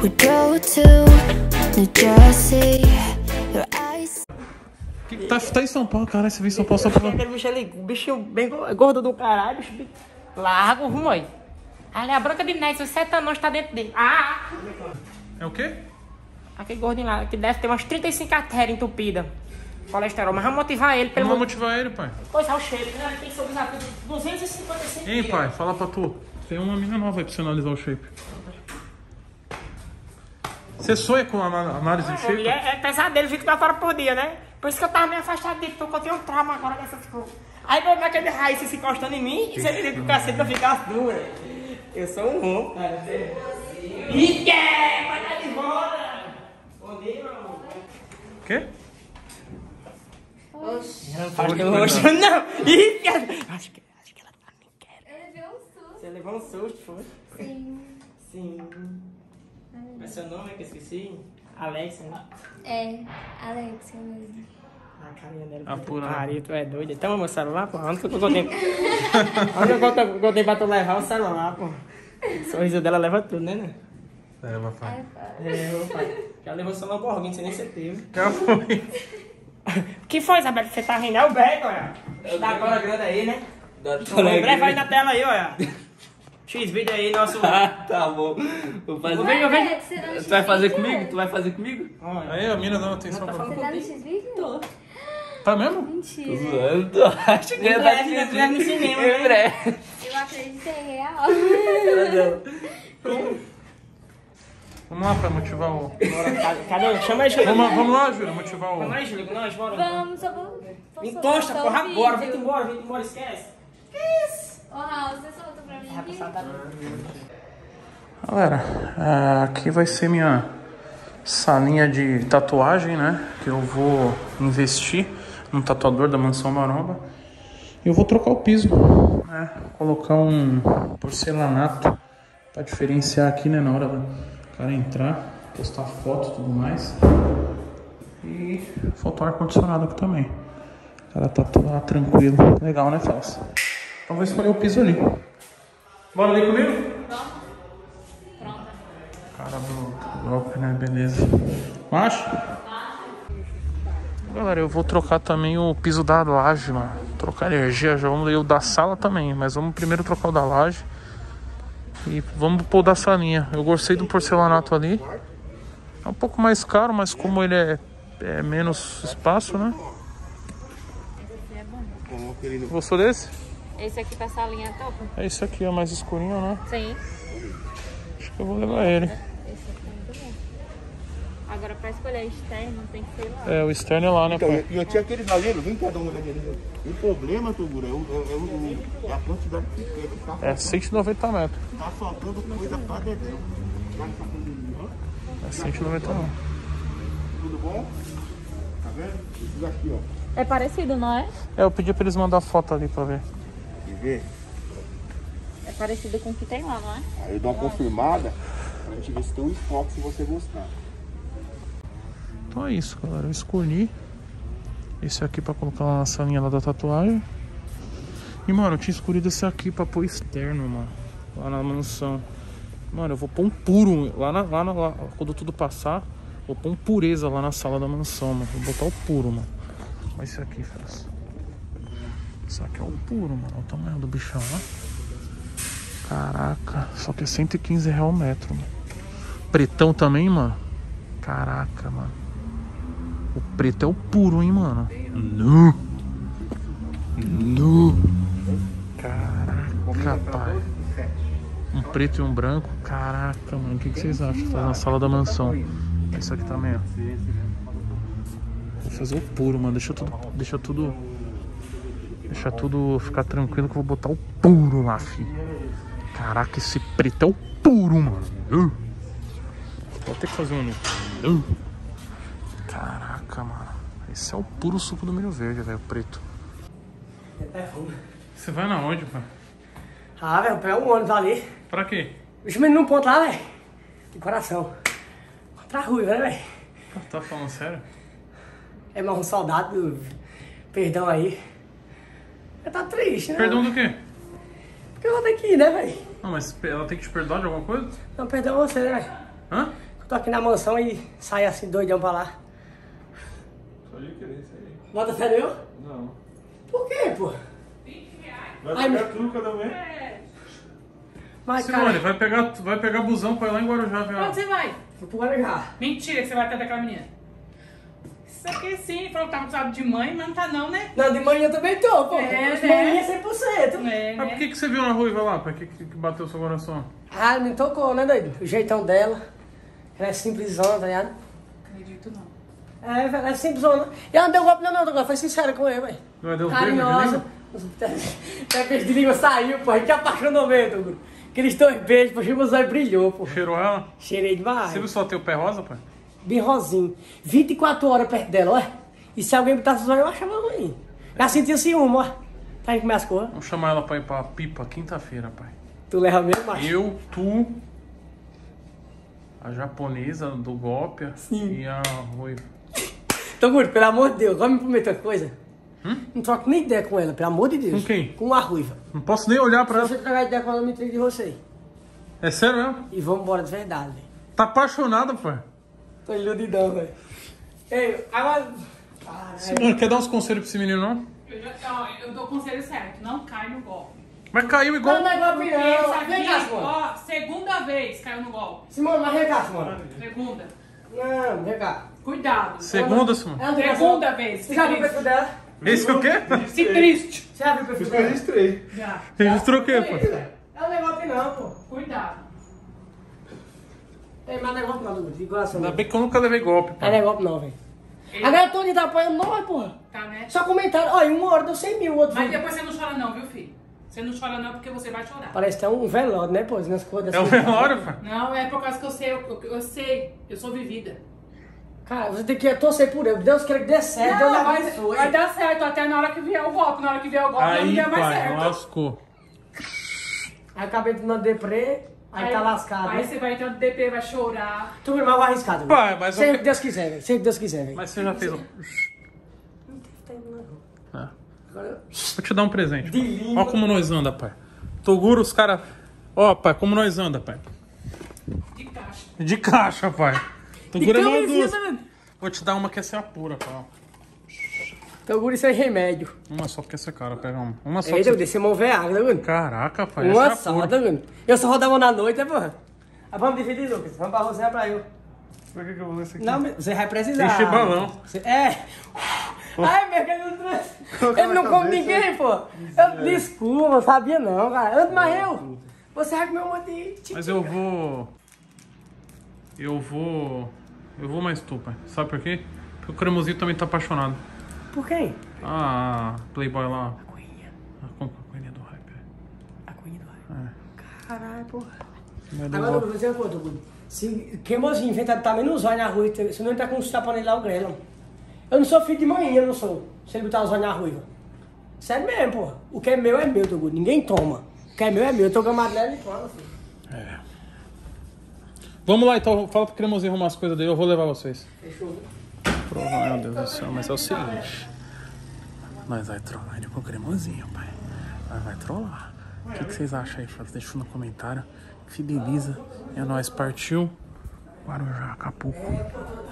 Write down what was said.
We drove to New Jersey. Your eyes. Tá em São Paulo, cara. Você veio em São Paulo só pra... Aquele bicho ali, bicho bem gordo do caralho, bicho bem... Largo, rumo aí. Ali a Branca de Neve, os 7 anos tá dentro dele. Ah! É o quê? Aquele gordinho lá, que deve ter umas 35 artérias entupidas. Colesterol, mas vamos motivar ele pelo... Vamos motivar ele, pai. Coisa o shape, né? Ele tem que sobreusar 255 Hein, quilos. pai, fala pra tu. Tem uma mina nova aí pra você analisar o shape. Você sonha com a análise de shape? É pesadelo, 24 horas por dia, né? Por isso que eu tava meio afastado dele, porque eu tenho um trauma agora dessas coisas. Aí meu aquele raiz se encostando em mim, e você queria que o cacete não ficasse duro. Eu sou um rom, cara. Ih, vai dar de volta! Bom dia, meu amor. O quê? Não faz teu rosto, não! Ih, acho que ela tá me querendo. Eu levei um susto. Você levou um susto, foi? Sim. Sim. Mas seu nome é que eu esqueci? Alexa, né? É, Alexia mesmo. A carinha dela. Apura. Pariu, tu é doida. Então, meu celular, pô. Onde que eu contei? Onde eu contei pra tu levar o celular, pô? O sorriso dela leva tudo, né? Leva, pai. É, pai. Já levou o celular por alguém, não sei nem se você teve. Já foi. O que foi, Isabel? Você tá rindo? É o Beto, olha. Dá cola grande aí, né? Leva aí na tela aí, olha. X-vídeo aí, nosso... Tá bom. Vou fazer. Eu vejo. Tu vai fazer comigo? Tu vai fazer comigo? Olha. Aí a mina dando atenção pra Você tá no X-Vídeo? Tô. Tá mesmo? Mentira. Zoando. Acho que ia dar Em breve no cinema, né? Em breve. Eu acreditei, real. Vamos lá pra motivar o... Bora, cadê? Chama aí, Júlia. Vamos lá, Júlia, motivar o... Chama aí, Júlia, com nós, bora. Vamos, só vou... Encosta, soltar o porra, agora. Vem vídeo. embora, esquece. Ô, Raul, você solta pra mim aqui? Galera, aqui vai ser minha salinha de tatuagem, né? Que eu vou investir num tatuador da Mansão Maromba. E eu vou trocar o piso, né? Colocar um porcelanato pra diferenciar aqui, né? Na hora do cara entrar, postar foto e tudo mais. E faltou ar-condicionado aqui também. O cara tá lá tranquilo. Legal, né, Fausto? Então vou escolher o piso ali. Bora ali comigo? Cara do golpe, né? Beleza. Macho? Galera, eu vou trocar também o piso da laje, mano. Trocar energia, já vamos ler o da sala também. Mas vamos primeiro trocar o da laje. E vamos pôr o da salinha. Eu gostei do porcelanato ali. É um pouco mais caro, mas como ele é menos espaço, né? Esse é bom. Gostou desse? Esse aqui pra salinha top? É esse aqui, é mais escurinho, né? Sim. Acho que eu vou levar ele. Esse aqui é muito bom. Agora pra escolher externo tem que ser lá. É, o externo é lá, né, Então, pai? e eu tinha aqueles ali, vem cá dar uma olhadinha ali. O problema, Toguro, é a quantidade de pedra. É 190 metros. Tá faltando coisa pra dedéu. É 191. Tudo bom? Tá vendo? Esses aqui, ó. É parecido, não é? É, eu pedi pra eles mandar foto ali pra ver. Quer ver? É parecido com o que tem lá, não é? Aí eu dou uma confirmada pra gente ver se tem um foco se você gostar. Então é isso, galera. Eu escolhi esse aqui pra colocar lá na salinha lá da tatuagem. E, mano, eu tinha escolhido esse aqui pra pôr externo, mano. Lá na mansão. Mano, eu vou pôr um puro lá quando tudo passar. Vou pôr um pureza lá na sala da mansão, mano. Vou botar o puro, mano. Olha esse aqui, faz. Isso aqui é o puro, mano. Olha o tamanho do bichão, ó. Caraca. Só que é 115 reais o metro, mano. Pretão também, mano. Caraca, mano. O preto é o puro, hein, mano. Nu. Caraca, pai. Um preto e um branco. Caraca, mano. O que vocês acham? Fazer na sala da mansão. Isso aqui também, ó. Vou fazer o puro, mano. Deixa tudo ficar tranquilo que eu vou botar o puro lá, filho. Caraca, esse preto é o puro, mano. Vou ter que fazer um. Caraca, mano. Esse é o puro suco do milho verde, velho. Preto. Você vai na onde, pai? Ah, velho, pega um ônibus ali. Pra quê? Os meninos num ponto lá, velho. De coração. Contra a rua, né, velho? Tá falando sério? É mais um soldado. Perdão aí. Eu tá triste, né? Perdão do quê? Porque eu vou ter que ir, né, velho? Não, mas ela tem que te perdoar de alguma coisa? Não, perdão você, né, velho? Hã? Tô aqui na mansão e saio assim doidão pra lá. Só ia querer isso aí. Bota fé no eu? Não. Por quê, pô? Vai Ai, pegar tudo cada vez? Mas, Simone, cara, vai pegar busão pra ir lá em Guarujá, viu? Onde você vai? vou pro Guarujá. Mentira que você vai até daquela menina. Isso aqui sim, falou que tava precisado de mãe, mas não tá não, né? Não, de manhã eu também tô, pô. É, De né? manhã 100%. É, Mas por que você viu na ruiva lá, pai? Que bateu seu coração? Ah, me tocou, né, doido? O jeitão dela. Ela é simplesona, tá ligado? Acredito não. É, ela é simplesona. E ela não deu golpe não, não, foi sincera com ele, velho. Vai dar os beijos de Carinhosa. língua? Até beijo de língua saiu, pô. A gente apaixonou mesmo, Toguro. Aqueles 2 beijos, pô, o olhos brilhou, pô. Cheirou ela? Cheirei demais. Você viu só ter o pé rosa, pai? Bem rosinho. 24 horas perto dela, olha. E se alguém botasse os olhos, eu achava ruim. Já sentia ciúme, ó. Tá aí com minhas cores. Vamos chamar ela pra ir pra Pipa quinta-feira, pai. Tu leva mesmo, macho? Eu, tu, a japonesa do golpe e a ruiva. Toguro, pelo amor de Deus, vai me prometer outra coisa? Não troco nem ideia com ela, pelo amor de Deus. Com quem? Com a ruiva. Não posso nem olhar pra Se ela. você trocar ideia com ela, eu me entrego de você. É sério mesmo? E vamos embora de verdade, velho. Tá apaixonado, pai? Tô iludidão, velho. Ei, agora... Simone, quer dar uns conselhos pra esse menino, não? Eu dou o conselho certo, não cai no golpe. Mas caiu igual... Não é golpe Porque não. isso Vem cá, aqui, Simone. ó, segunda vez caiu no golpe. Simone, mas vem cá, Simone. Segunda. Não, vem cá. Cuidado. Segunda, Simone. Ela tem Segunda razão. vez. Você já viu o perfil dela? Esse o quê? Se triste. Você já viu o perfil Isso que eu dela? registrei. Já. Registrou o quê, pai? Ela não é golpe não, pô. Cuidado. Tem mais negócio não, Dudu. De coração. Ainda Não bem que eu nunca levei golpe, é pai. negócio não, velho. Agora todo dia tá apoiando nós, porra. Tá, né? Só comentário. Olha, uma hora deu 100 mil, o outro Mas vídeo. depois você não chora não, viu, filho? Você não chora não porque você vai chorar. Parece que é um velório, né, pô? Nas coisas É o assim. velório, pai. Não, é por causa que eu sei, eu sei, eu sou vivida. Cara, você tem que torcer por ele. Deus quer que dê certo. Deus Não, lhe vai abençoe. dar certo até na hora que vier o golpe. Na hora que vier o golpe, não Aí, der mais pai, certo. lascou. Aí acabei de mandar deprê, aí tá lascado. Aí né? você vai entrar no DP, vai chorar. Tu mas vai arriscado. Pai, mas Sempre eu- que Deus quiser, velho. Sempre que Deus quiser, velho. Mas você já fez um... Não teve tempo, não. É. Agora, Vou te dar um presente. De pai. língua. Ó como nós anda, pai. Toguro, os caras... Ó, pai, como nós anda, pai. De caixa. De caixa, pai. Toguro é de mal camisinha, duas. tá vendo? Vou te dar uma que essa é a pura, pai. ó. Toguro, isso é remédio. Uma só porque essa cara, pega uma. Uma só. Eita, que descer mão veaga, tá vendo? Caraca, pai. Uma essa é só, pura. tá vendo? Eu só rodava na noite, né, porra? Ah, vamos dividir, Lucas. Vamos pra você e pra eu. Por que eu vou ler isso aqui? Não, você vai precisar. Enche balão. Você- É. Ai, meu, que ele não trouxe. Ele não come ninguém, pô. Eu, desculpa, eu sabia não, cara. Antes, mas eu. Você vai comer um monte de... Mas eu vou. Eu vou mais tu, pai. Sabe por quê? Porque o cremosinho também tá apaixonado. Por quem? Ah, Playboy lá. A coelhinha. A coelhinha do hype. A coelhinha do raio. Caralho, porra. Vai dar Agora, eu golpe. vou dizer uma coisa, Toguro. Se cremosinho inventar também nos olhos na rua, se não entrar com os tapas nele lá, o grelo. Eu não sou filho de mãe, eu não sou. Se ele botar os olhos na ruiva. Sério mesmo, porra. O que é meu é meu, Toguro. Ninguém toma. O que é meu é meu. Eu tô gamado nela e fala, filho. Vamos lá então, fala pro cremosinho arrumar as coisas dele, eu vou levar vocês. Fechou. Meu Deus do céu, mas é o seguinte. Nós vai trollar ele com o cremosinho, pai. Nós vai trollar. O que vocês acham aí? Deixa no comentário. Fideliza. É nóis, partiu. Guarujá, Acapulco.